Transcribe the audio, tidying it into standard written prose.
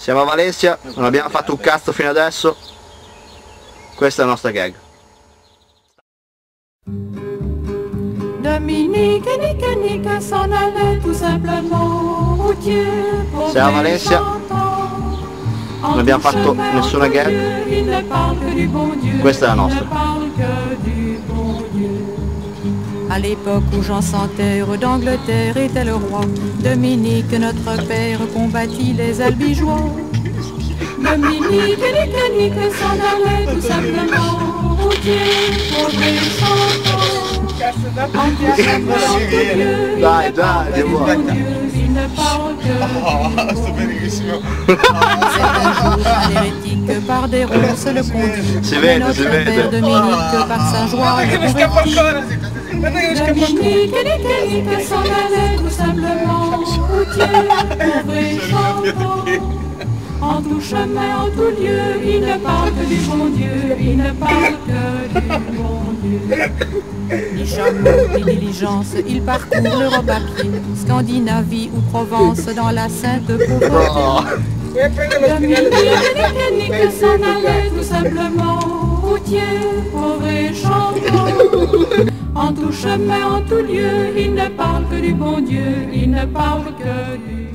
Siamo a Valencia, non abbiamo fatto un cazzo fino adesso. Questa è la nostra gag. Dominique et Nick Nick s'en allait tout simplement routier. Siamo a Valencia, non abbiamo fatto nessuna gag. Questa è la nostra. À l'époque où Jean sans terre d'Angleterre était le roi, Dominique, notre père, combattit les albigeois. Dominique et Nick s'en allait tout simplement routier, pauvre et chantant. Dai, dai, devo. Il ne parle que sto benissimo. un hérétique par des ronces le conduit. Si vede, Notre si vede. père Dominique par sa joie Che mi scappa ancora! Guarda che mi scappa ancora! Dominique s'en allait tout simplement routier, pauvre et chantant. En tout chemin, en tout lieu, il ne parle que du bon Dieu, il ne parle que du bon Dieu. Ni chameau, ni diligence, il parcourt l'Europe à pied, Scandinavie ou Provence dans la sainte pauvreté. Dominique s'en allait tout simplement routier, pauvre et chantant. En tout chemin, en tout lieu, il ne parle que du bon Dieu, il ne parle que du